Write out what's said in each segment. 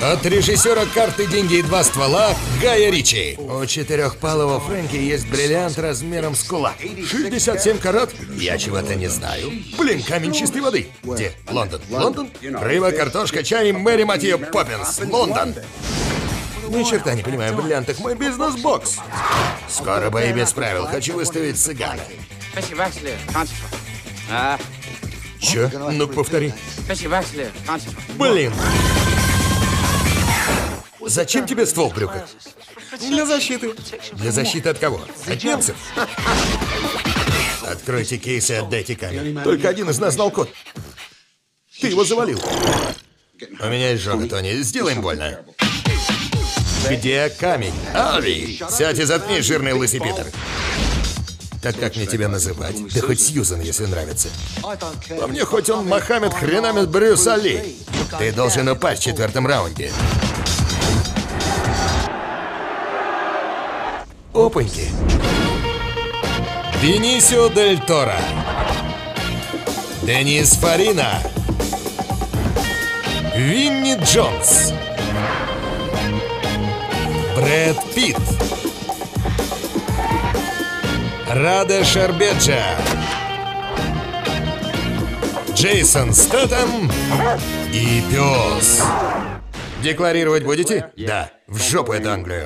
От режиссера «Карты, деньги и два ствола» Гая Ричи. У четырехпалого Фрэнки есть бриллиант размером с кулак. 67 карат? Я чего-то не знаю. Блин, камень чистой воды. Где? Лондон. Лондон? Рыба, картошка, чай, Мэри Матью Поппинс. Лондон. Ни черта не понимаю в бриллиантах. Мой бизнес-бокс. Скоро бои без правил. Хочу выставить цыгана. Чё? Ну-ка повтори. Блин. Зачем тебе ствол в брюках? Для защиты. Для защиты от кого? От немцев? Откройте кейс и отдайте камень. Только один из нас знал код. Ты его завалил. У меня есть жена, Тони. Сделаем больно. Где камень? Алви! Сядь и заткнись, жирный лысый Питер. Так как мне тебя называть? Да хоть Сьюзан, если нравится. По мне хоть он Мохаммед хренамед Брюс Али. Ты должен упасть в 4-м раунде. Опаньки. Бенисио Дель Торо. Денис Фарина. Винни Джонс. Брэд Питт. Рада Шарбеджа. Джейсон Стэтэм и пес. Декларировать будете? Да. В жопу эту Англию.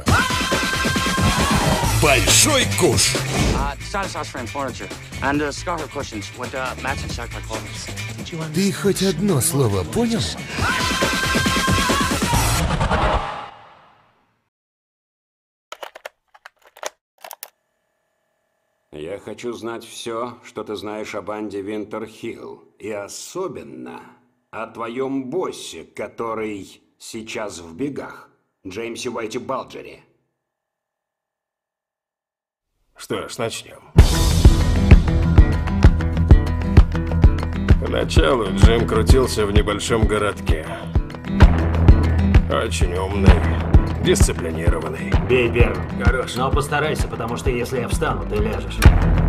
Большой куш. Ты хоть одно слово понял? Я хочу знать все, что ты знаешь о банде Винтер-Хилл. И особенно о твоем боссе, который сейчас в бегах. Джеймсе Уайти Балджере. Что ж, начнем. Поначалу Джим крутился в небольшом городке. Очень умный, дисциплинированный. Бей первым. Хорош. Но постарайся, потому что если я встану, ты ляжешь.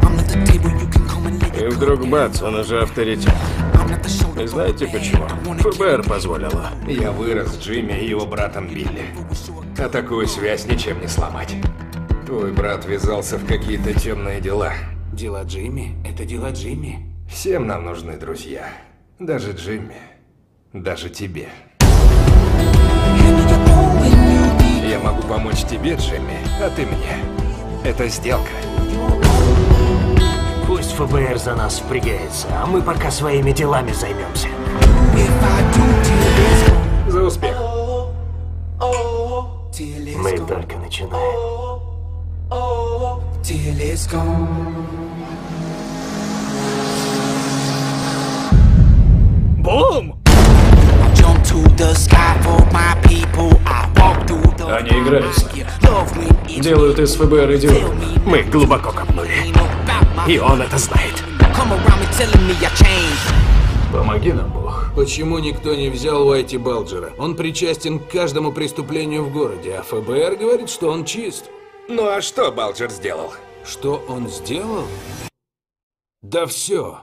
И вдруг бац, он уже авторитет. И знаете почему? ФБР позволило. Я вырос с Джимми и его братом Билли. А такую связь ничем не сломать. Твой брат ввязался в какие-то темные дела. Дела Джимми – это дела Джимми. Всем нам нужны друзья. Даже Джимми. Даже тебе. Я могу помочь тебе, Джимми, а ты мне. Это сделка. Пусть ФБР за нас впрягается, а мы пока своими делами займемся. За успех. Мы только начинаем. Бум! Они играются. Делают из ФБР идиотов. Мы глубоко копнули. И он это знает. Помоги нам, Бог. Почему никто не взял Уайти Балджера? Он причастен к каждому преступлению в городе, а ФБР говорит, что он чист. Ну а что Балджер сделал? Что он сделал? Да все.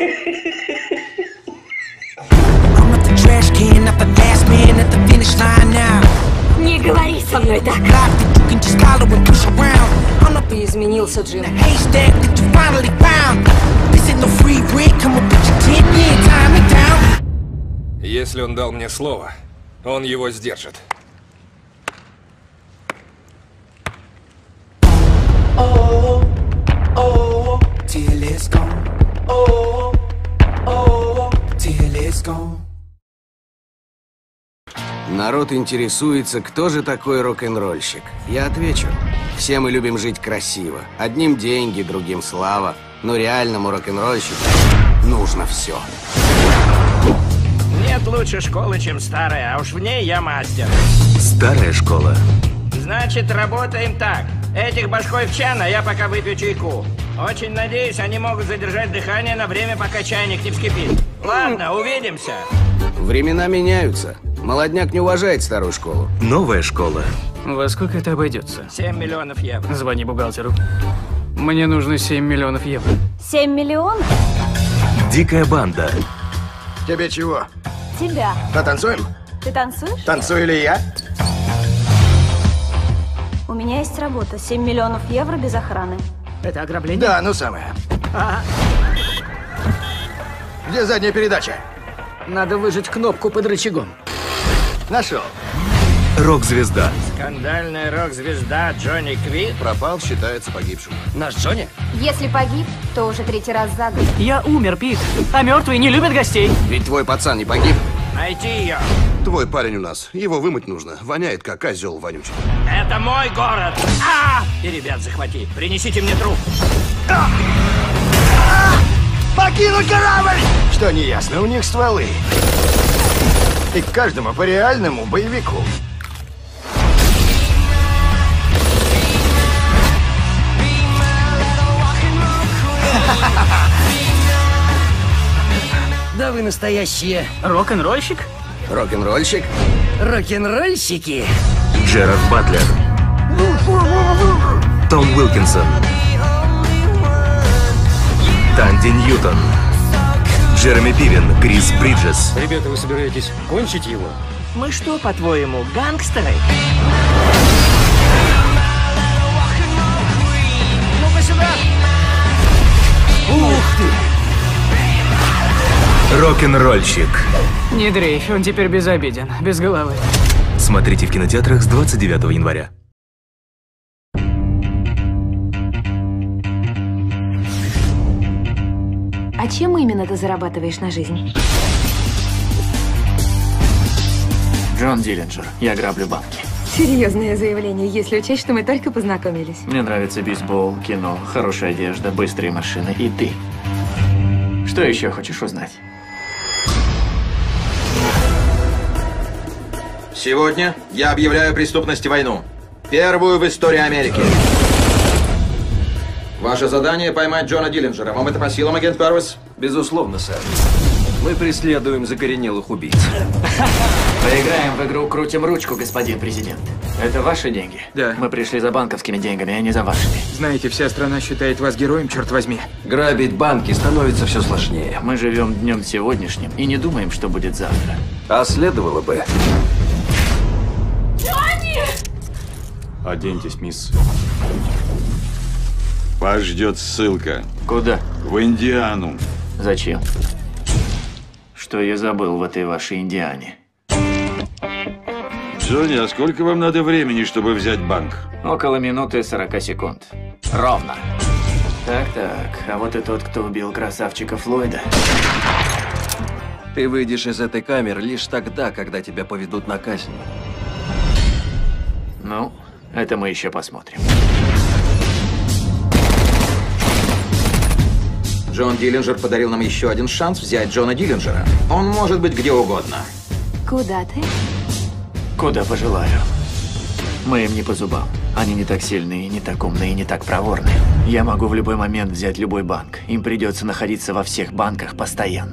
Не говори со мной так. Ты изменился, Джим. Если он дал мне слово, он его сдержит. Народ интересуется, кто же такой рок-н-ролльщик. Я отвечу. Все мы любим жить красиво. Одним деньги, другим слава. Но реальному рок-н-ролльщику нужно все. Нет лучше школы, чем старая, а уж в ней я мастер. Старая школа. Значит, работаем так. Этих башкой в чан, а я пока выпью чайку. Очень надеюсь, они могут задержать дыхание на время, пока чайник не вскипит. Ладно, увидимся. Времена меняются. Молодняк не уважает старую школу. Новая школа. Во сколько это обойдется? 7 миллионов евро. Звони бухгалтеру. Мне нужно 7 миллионов евро. 7 миллионов? Дикая банда. Тебе чего? Тебя. Потанцуем? Ты танцуешь? Танцую ли я? У меня есть работа. 7 миллионов евро без охраны. Это ограбление? Да, ну самое. Где задняя передача? Надо выжать кнопку под рычагом. Нашел. Рок-звезда. Скандальная рок-звезда Джонни Квид Пропал, считается погибшим. Наш Джонни? Если погиб, то уже 3-й раз за год. Я умер, Пит. А мертвые не любят гостей. Ведь твой пацан не погиб. Найти ее. Твой парень у нас. Его вымыть нужно. Воняет, как козел вонючий. Это мой город. И ребят захвати. Принесите мне труп. Покинуть корабль! Что неясно, у них стволы. И к каждому по реальному боевику. Да вы настоящие Рок-н-ролльщик? Рок-н-ролльщик. рок-н-ролльщики. Джерард Батлер. Том Уилкинсон. Танди Ньютон. Джереми Пивен, Крис Бриджес. Ребята, вы собираетесь кончить его? Мы что, по-твоему, гангстеры? Ну-ка сюда! Ух ты! Рок-н-ролльщик. Не дрейфь, он теперь безобиден, без головы. Смотрите в кинотеатрах с 29 января. А чем именно ты зарабатываешь на жизнь? Джон Диллинджер. Я граблю банки. Серьезное заявление, если учесть, что мы только познакомились. Мне нравится бейсбол, кино, хорошая одежда, быстрые машины и ты. Что еще хочешь узнать? Сегодня я объявляю преступности войну. Первую в истории Америки. Ваше задание — поймать Джона Диллинджера. Вам это по силам, агент Первис? Безусловно, сэр. Мы преследуем закоренелых убийц. Поиграем в игру «Крутим ручку», господин президент. Это ваши деньги? Да. Мы пришли за банковскими деньгами, а не за вашими. Знаете, вся страна считает вас героем, черт возьми. Грабить банки становится все сложнее. Мы живем днем сегодняшним и не думаем, что будет завтра. А следовало бы. Джонни! Оденьтесь, мисс. Вас ждет ссылка. Куда? В Индиану. Зачем? Что я забыл в этой вашей Индиане? Джонни, а сколько вам надо времени, чтобы взять банк? Около минуты 40 секунд. Ровно. Так, а вот и тот, кто убил красавчика Флойда. Ты выйдешь из этой камеры лишь тогда, когда тебя поведут на казнь. Ну, это мы еще посмотрим. Джон Диллинджер подарил нам еще один шанс взять Джона Диллинджера. Он может быть где угодно. Куда ты? Куда пожелаю. Мы им не по зубам. Они не так сильные, не так умные, не так проворны. Я могу в любой момент взять любой банк. Им придется находиться во всех банках постоянно.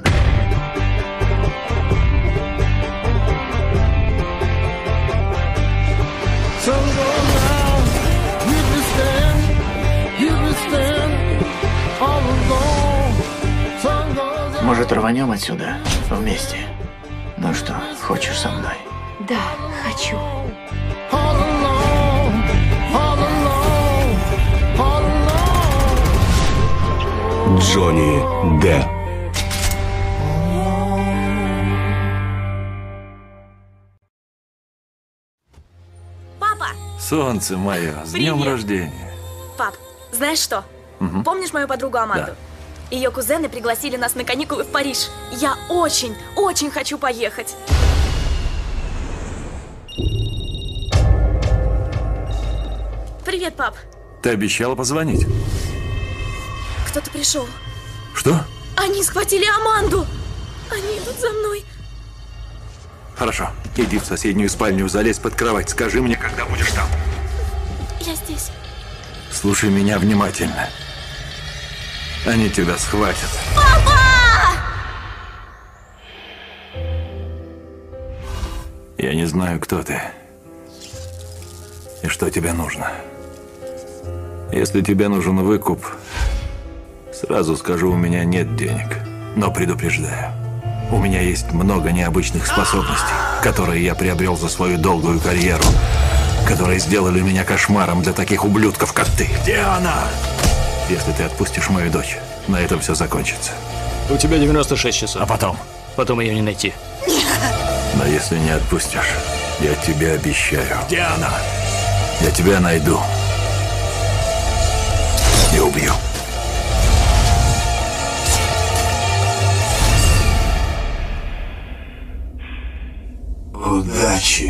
Может, рванем отсюда вместе? Ну что, хочешь со мной? Да, хочу. Джонни Д. Папа! Солнце мое, с днем рождения. Пап, знаешь что? Угу. Помнишь мою подругу Аманду? Да. Ее кузены пригласили нас на каникулы в Париж. Я очень, очень хочу поехать. Привет, пап. Ты обещала позвонить. Кто-то пришел. Что? Они схватили Аманду. Они идут за мной. Хорошо. Иди в соседнюю спальню, залезь под кровать. Скажи мне, когда будешь там. Я здесь. Слушай меня внимательно. Они тебя схватят. Папа! Я не знаю, кто ты. И что тебе нужно. Если тебе нужен выкуп, сразу скажу, у меня нет денег. Но предупреждаю, У меня есть много необычных способностей, которые я приобрел за свою долгую карьеру, которые сделали меня кошмаром для таких ублюдков, как ты. Где она? Если ты отпустишь мою дочь, на этом все закончится. У тебя 96 часов. А потом? Потом ее не найти. Но если не отпустишь, я тебе обещаю. Где она? Я тебя найду. И убью. Удачи.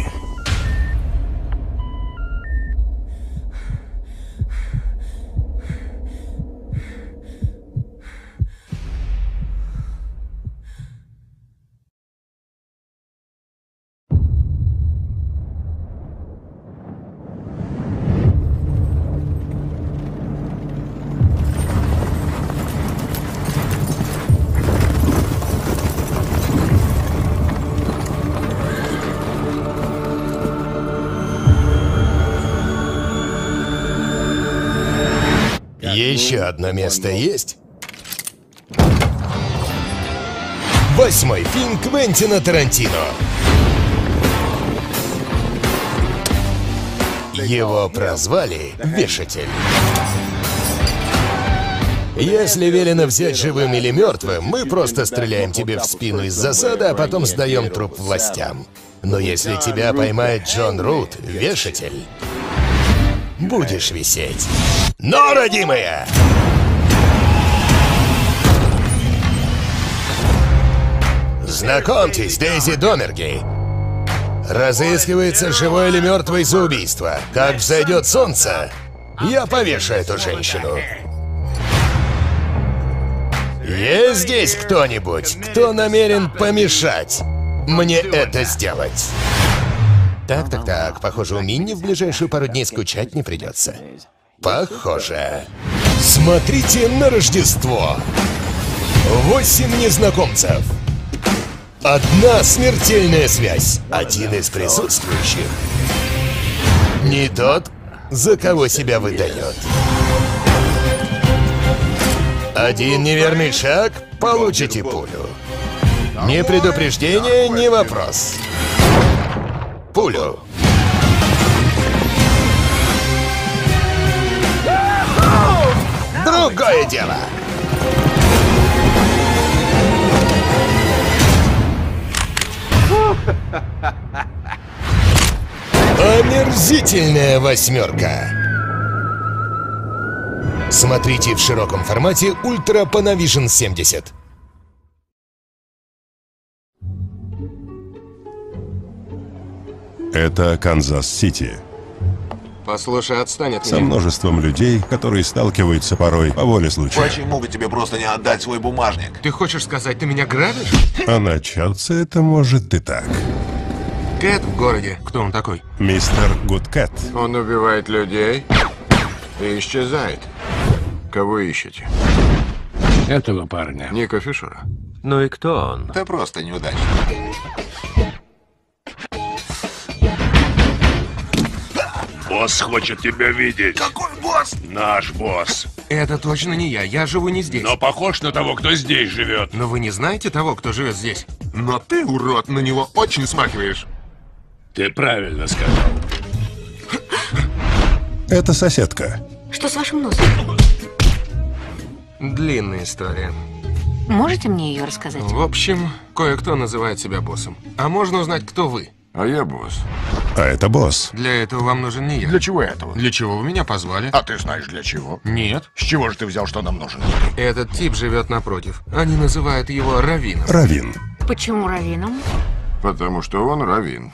Еще одно место есть? 8-й фильм Квентина Тарантино. Его прозвали «Вешатель». Если велено взять живым или мертвым, мы просто стреляем тебе в спину из засады, а потом сдаем труп властям. Но если тебя поймает Джон Рут, вешатель, будешь висеть. Но, родимая! Знакомьтесь, Дейзи Домерги. Разыскивается живой или мертвый за убийство. Как взойдет солнце, я повешу эту женщину. Есть здесь кто-нибудь, кто намерен помешать мне это сделать? Так, похоже, у Минни в ближайшую пару дней скучать не придется. Похоже. Смотрите на Рождество. 8 незнакомцев. Одна смертельная связь. Один из присутствующих не тот, за кого себя выдает. Один неверный шаг, получите пулю. Ни предупреждение, ни вопрос. Пулю. Другое дело. Омерзительная 8. Смотрите в широком формате Ultra Panavision 70. Это Канзас-Сити. Послушай, отстань от Со меня. множеством людей, которые сталкиваются порой по воле случая. Почему бы тебе просто не отдать свой бумажник? Ты хочешь сказать, ты меня грабишь? А начаться это может и так. Кэт в городе. Кто он такой? Мистер Гудкэт. Он убивает людей и исчезает. Кого ищете? Этого парня. Ника Фишера. Ну и кто он? Ты просто неудачник. Босс хочет тебя видеть. Какой босс? Наш босс. Это точно не я живу не здесь. Но похож на того, кто здесь живет. Но вы не знаете того, кто живет здесь? Но ты, урод, на него очень смахиваешь. Ты правильно сказал. Это соседка. Что с вашим носом? Длинная история. Можете мне ее рассказать? В общем, кое-кто называет себя боссом. А можно узнать, кто вы? А я босс. А это босс. Для этого вам нужен не я. Для чего этого? Для чего вы меня позвали? А ты знаешь для чего? Нет. С чего же ты взял, что нам нужен? Этот тип живет напротив. Они называют его Равином. Равин. Почему Равином? Потому что он Равин.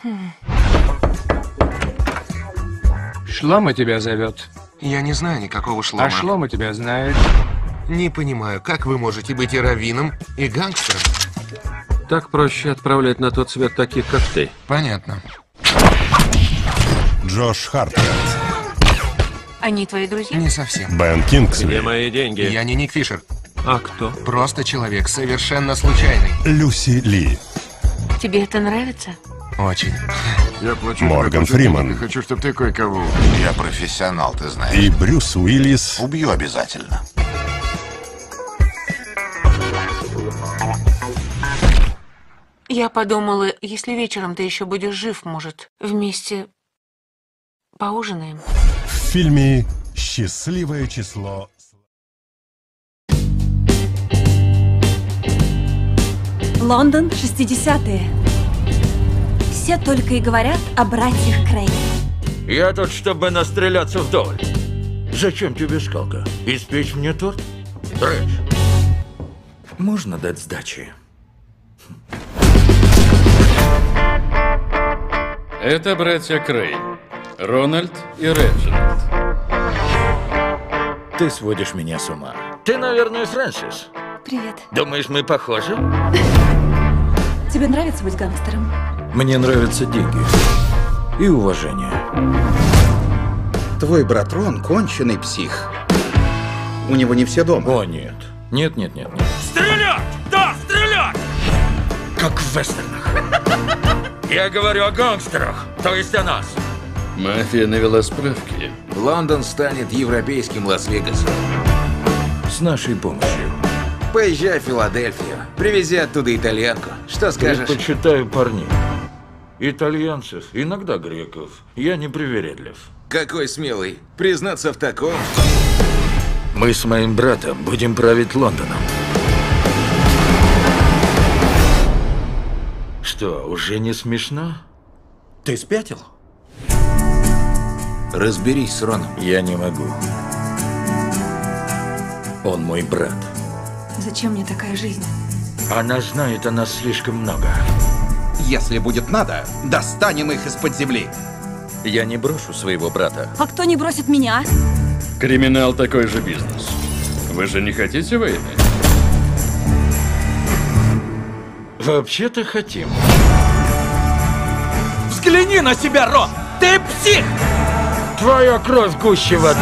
Шлома тебя зовет. Я не знаю никакого Шлома. А Шлома тебя знает. Не понимаю, как вы можете быть и Равином, и гангстером? Так проще отправлять на тот свет таких, как ты. Понятно. Джош Хартнетт. Они твои друзья? Не совсем. Бен Кингсли. Где мои деньги? Я не Ник Фишер. А кто? Просто человек, совершенно случайный. Люси Ли. Тебе это нравится? Очень. Я плачу Морган тебе Фриман. Я хочу, чтобы ты кое-кого. Я профессионал, ты знаешь. И Брюс Уиллис. Убью обязательно. Я подумала, если вечером ты еще будешь жив, может, вместе поужинаем? В фильме «Счастливое число». Лондон, 60-е. Все только и говорят о братьях Крэй. Я тут, чтобы настреляться вдоволь. Зачем тебе скалка? Испечь мне торт? Рэдж, можно дать сдачи? Это братья Крэй. Рональд и Реджинальд. Ты сводишь меня с ума. Ты, наверное, Фрэнсис. Привет. Думаешь, мы похожи? Тебе нравится быть гангстером? Мне нравятся деньги и уважение. Твой брат Рон конченый псих. У него не все дома. О, нет. Нет. Стрелять! Да, стрелять! Как в вестернах. Я говорю о гангстерах, то есть о нас. Мафия навела справки. Лондон станет европейским Лас-Вегасом. С нашей помощью. Поезжай в Филадельфию, привези оттуда итальянку. Что скажешь? Предпочитаю парней. Итальянцев, иногда греков. Я не привередлив. Какой смелый. Признаться в таком. Мы с моим братом будем править Лондоном. Что, уже не смешно? Ты спятил? Разберись с Роном. Я не могу. Он мой брат. Зачем мне такая жизнь? Она знает о нас слишком много. Если будет надо, достанем их из-под земли. Я не брошу своего брата. А кто не бросит меня? Криминал такой же бизнес. Вы же не хотите войны? Вообще-то хотим. Взгляни на себя, Рон! Ты псих! Твоя кровь гуще воды.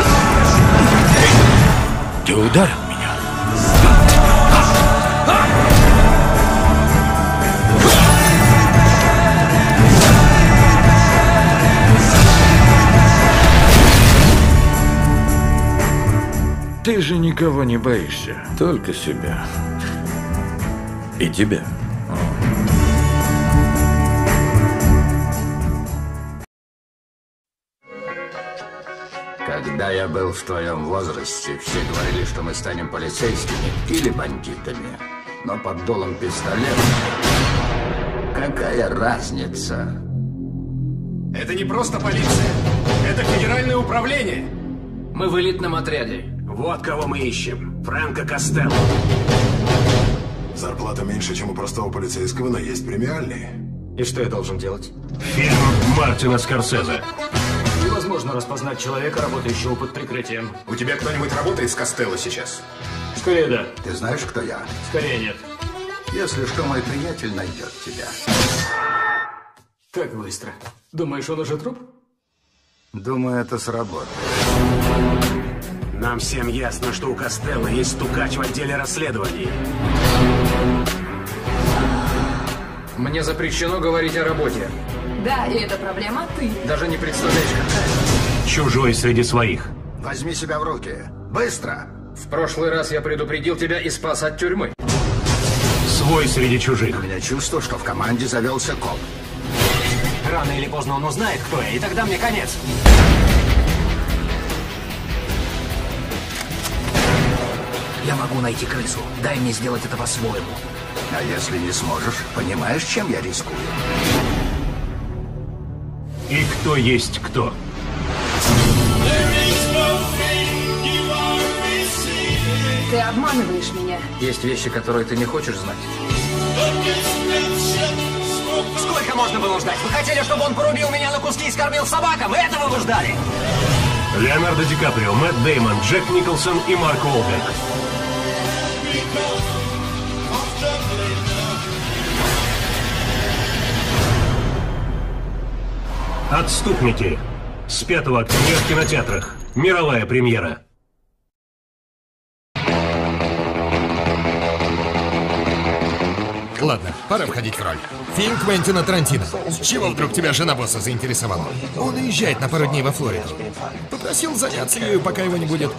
Ты ударил меня. Ты же никого не боишься, только себя. И тебя. Когда я был в твоем возрасте, все говорили, что мы станем полицейскими или бандитами. Но под дулом пистолета... Какая разница? Это не просто полиция. Это федеральное управление. Мы в элитном отряде. Вот кого мы ищем. Франко Костелло. Зарплата меньше, чем у простого полицейского, но есть премиальные. И что я должен делать? Фильм Мартина Скорсезе. Невозможно распознать человека, работающего под прикрытием. У тебя кто-нибудь работает с Костелло сейчас? Скорее да. Ты знаешь, кто я? Скорее нет. Если что, мой приятель найдет тебя. Как быстро. Думаешь, он уже труп? Думаю, это сработает. Нам всем ясно, что у Костелло есть стукач в отделе расследований. Мне запрещено говорить о работе. Да, и эта проблема ты. Даже не представляешь, какая. Чужой среди своих. Возьми себя в руки. Быстро! В прошлый раз я предупредил тебя и спас от тюрьмы. Свой среди чужих. У меня чувство, что в команде завелся коп. Рано или поздно он узнает, кто я, и тогда мне конец. Я могу найти крысу. Дай мне сделать это по-своему. А если не сможешь, понимаешь, чем я рискую? И кто есть кто? Ты обманываешь меня. Есть вещи, которые ты не хочешь знать. Сколько можно было ждать? Вы хотели, чтобы он порубил меня на куски и скормил собакам? Этого вы ждали? Леонардо Ди Каприо, Мэтт Дэймон, Джек Николсон и Марк Уолберг. «Отступники». С 5 октября в кинотеатрах. Мировая премьера. Ладно, пора входить в роль. Фильм Квентина Тарантино. С чего вдруг тебя жена босса заинтересовала? Он уезжает на пару дней во Флориду. Попросил заняться ею, пока его не будет.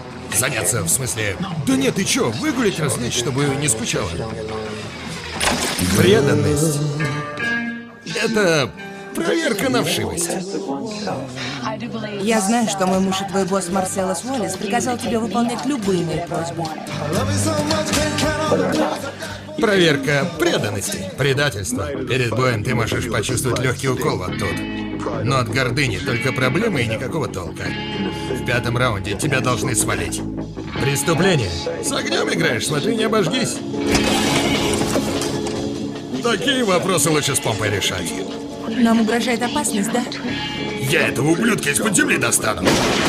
Заняться, в смысле... Да нет, ты чё, выгулить, развлечь, чтобы не скучала. Преданность — это проверка на вшивость. Я знаю, что мой муж и твой босс Марселос Уоллес приказал тебе выполнять любые мои просьбы. Проверка преданности, предательства. Перед боем ты можешь почувствовать легкий укол вот тут. Но от гордыни только проблемы и никакого толка. В 5-м раунде тебя должны свалить. Преступление. С огнем играешь, смотри, не обожгись. Такие вопросы лучше с помпой решать. Нам угрожает опасность, да? Я этого ублюдка из-под земли достану.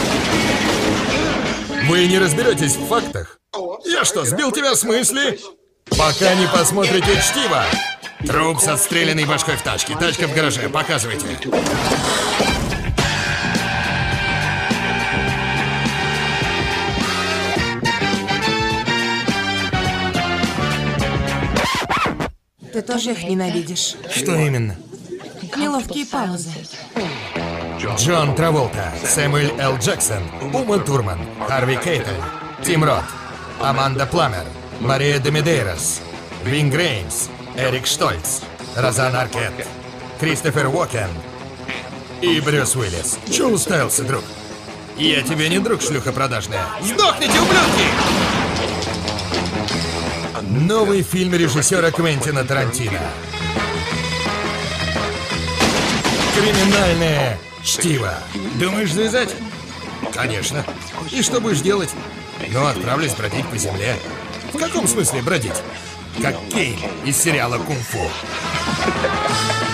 Вы не разберетесь в фактах? Я что, сбил тебя с мысли? Пока не посмотрите чтиво. Труп с отстрелянной башкой в тачке. Тачка в гараже. Показывайте. Ты тоже их ненавидишь? Что именно? Неловкие паузы. Джон Траволта, Сэмюэль Л. Джексон, Ума Турман, Харви Кейтель, Тим Рот, Аманда Пламер, Мария де Медейрос, Винг Реймс, Эрик Штольц, Розан Аркет, Кристофер Уокен и Брюс Уиллис. Чё уставился, друг? Я тебе не друг, шлюха продажная. Сдохните, ублюдки! Новый фильм режиссера Квентина Тарантино. Криминальное чтиво. Думаешь завязать? Конечно. И что будешь делать? Ну, отправлюсь бродить по земле. В каком смысле бродить? Как Кейн из сериала «Кунг-фу».